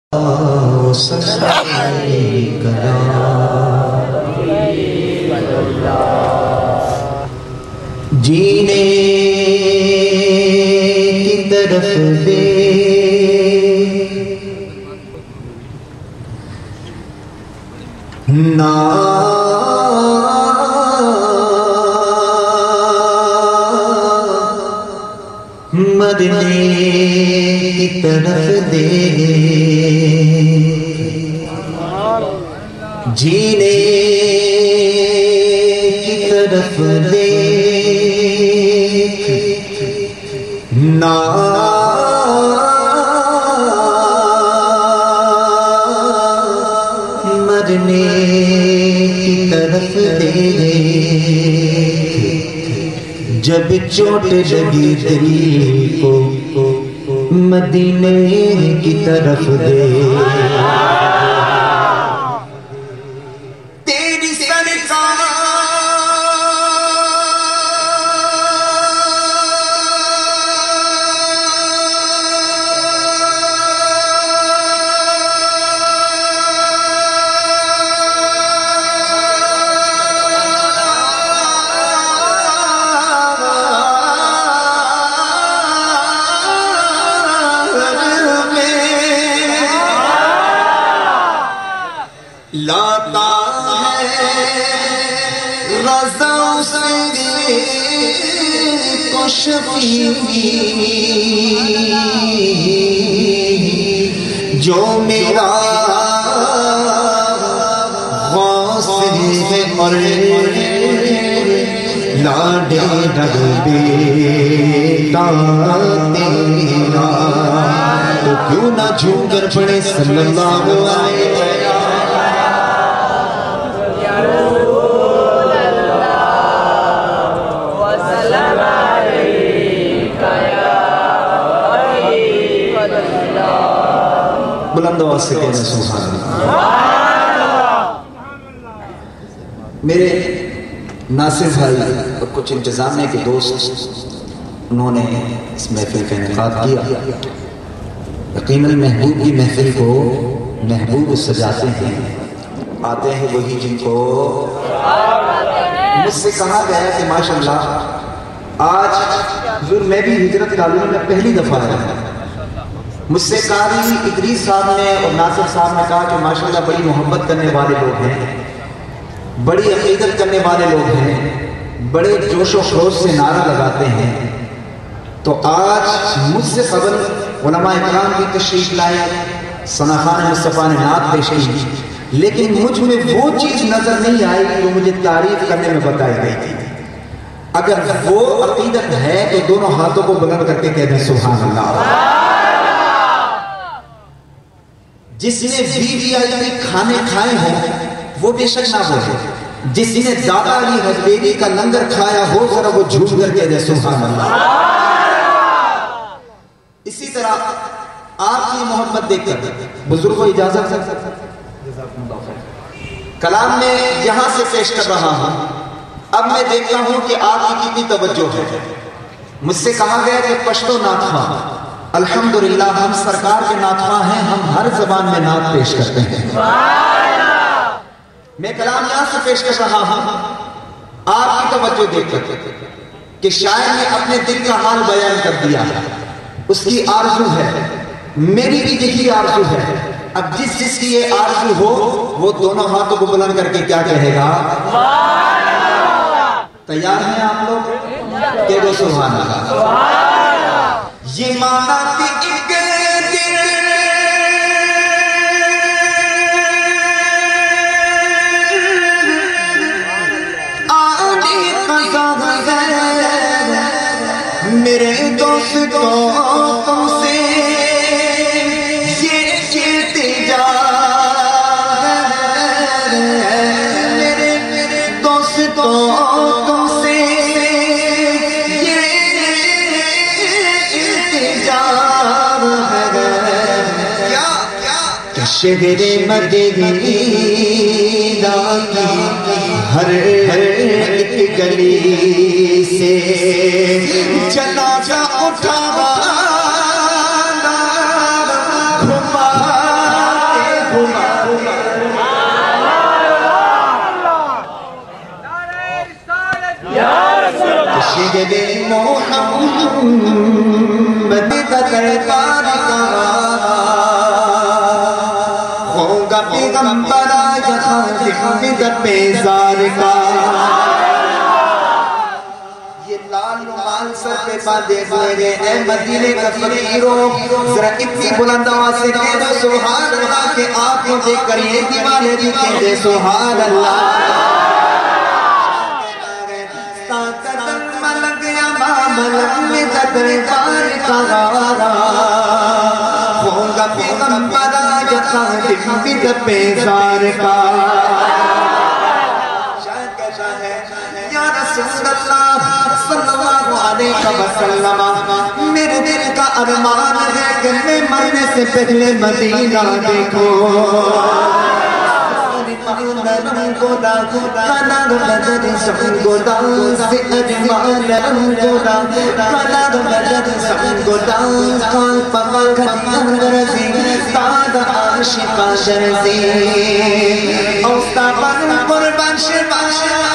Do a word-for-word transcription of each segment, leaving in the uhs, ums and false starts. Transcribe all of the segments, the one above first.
جینے کی طرف دے نا مرنے کی طرف دے جینے کی طرف دے نا مرنے کی طرف دے جب چوٹ لگی دل کو مدینے کی طرف دے تیری سرکار لاتا ہے رضا سے کو شفیع جو میرا غوث ہے اور لاڈے رگ بیٹا تیرا تو کیوں نہ جھوم کر پڑے صلی اللہ علیہ وسلم بلند آواز سے کہنا سبحان اللہ۔ میرے ناصر بھائی اور کچھ انتظامیہ کے دوست انہوں نے اس محفل کا انعقاد کیا۔ یقیناً محبوب کی محفل کو محبوب سجاتے ہیں، آتے ہیں وہی جن کو مجھ سے کہا گیا کہ ماشاءاللہ آج حضور میں بھی ہجرت کالونی میں پہلی دفعہ آیا ہوں۔ مجھ سے قاری ادریس صاحب نے اور ناصر صاحب نے کہا کہ ماشاءاللہ بڑی محبت کرنے والے لوگ ہیں، بڑی عقیدت کرنے والے لوگ ہیں، بڑے جوش و خروش سے نعرہ لگاتے ہیں۔ تو آج مجھ سے قبل علماء اکرام کی تشریف لائے، ثنا خان مصطفیٰ نے نعت پیش کی، لیکن مجھ میں وہ چیز نظر نہیں آئی جو مجھے تعریف کرنے میں بتائی گئی تھی۔ اگر وہ عقیدت ہے تو دونوں ہاتھوں کو بلند کر کے کہہ دیں سبحان اللہ۔ جس نے وی وی آئی پی کھانے کھائے ہوں وہ بے شک نہ بولے، جس نے دادا علی حجویری کا لنگر کھایا ہو ذرا وہ جھوم کر کے دے سبحان اللہ۔ اسی طرح آپ کی محبت دیکھ کر بزرگوں اجازت ہے، کلام میں یہاں سے پیش کر رہا ہوں۔ اب میں دیکھتا ہوں کہ آپ کی کتنی توجہ ہے۔ مجھ سے کہا گیا کہ پشتو نعت خواہ، الحمدللہ ہم سرکار کے نعت خواہ ہیں، ہم ہر زبان میں نعت پیش کرتے ہیں۔ میں کلام یہاں سے پیش کر رہا ہوں، آپ کی توجہ دیکھ کر کہ شاعر نے اپنے دل کا حال بیان کر دیا ہے، اس کی آرزو ہے، میری بھی یہی آرزو ہے۔ اب جس جس کی یہ آرزو ہو وہ دونوں ہاتھوں کو بلند کر کے کیا کہے گا؟ تیار ہیں آپ لوگ؟ کہہ دو سبحان اللہ۔ یہ مانا کہ ایک دل آنی قضا ہے میرے دوستوں تم سے یہ التجا ہے، میرے دوستوں تم سے یہ التجا ہے کہ شہر مدینہ کی ہر ایک گلی سے جنازہ اٹھانا گھمانا محمد کا دربار کا ہوگا پیغمبر آج خادم بیزار کا یہ لال رومال سر پہ باندھے ہوئے ہیں اے مدینے کا فقیروں ذرا اتنی بلند آواز سے کہہ دو سبحان اللہ کہ آپ کو دیکھ کر یہ دیوانے بھی کہہ دے سبحان اللہ دربار کا ہوگا پیغمبر آج خادم بیزار کا یا رسول اللہ صلی اللہ علیہ وسلم میرے دل کا ارمان ہے کہ میں مرنے سے پہلے مدینہ دیکھو گودا کالا بدر سب گودا سے اجمال گودا کالا بدر سب گودا کال پاپا کھتی رضی تاد عاشقہ جرزی اوستا بن قربان شباش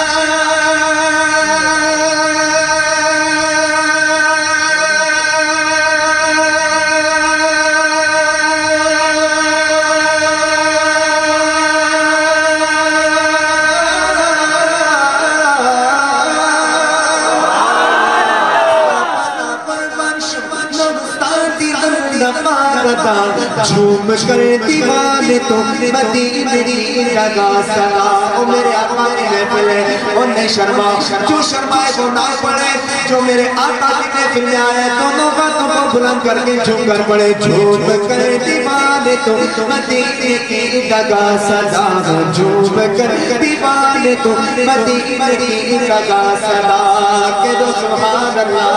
جھوم کر دیوانے تو مدینے کی لگا سلا او میرے آقا کی محفل ہے انہیں شرما جو شرمائے وہ نہ پڑے جو میرے آقا کی محفل میں آئے دونوں باتوں کو بلند کر کے جھوم کر پڑے جھوم کر دیوانے تو مدینے کی لگا سلا جھوم کر دیوانے تو مدینے کی لگا سلا کہ دو سبحان اللہ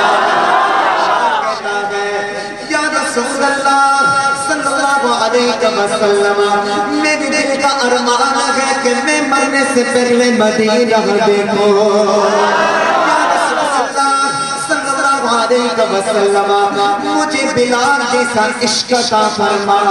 رسول اللہ صلی اللہ علیہ وسلم میرے دل کا ارمان ہے کہ میں مرنے سے پہلے مدینہ دیکھو یا رسول اللہ صلی اللہ علیہ وسلم مجھے بلال جیسا عشق عطا فرما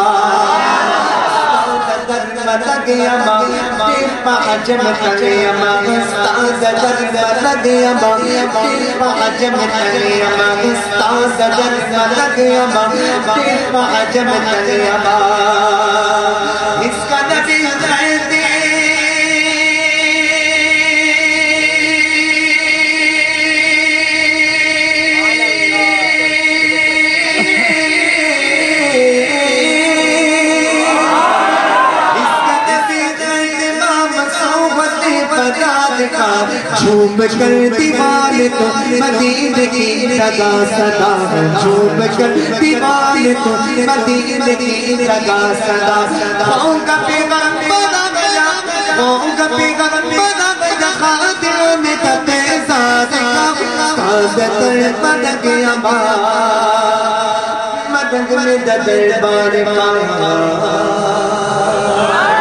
لگیا ماں تیر پا عجم تلیا ماں استاذ درد لگیا ماں تیر پا عجم تلیا ماں استاذ درد لگیا ماں تیر پا عجم تلیا ماں اس کا نبی خیر دے جھوم کر دیوانے تو مدینے کی لگا صدا جھوم کر دیوانے تو مدینے کی لگا صدا خون کا پیغمبر آ گیا خون کا پیغمبر آ گیا خادم میں بیزار کا قادر مدد اما مدد میں دربار کا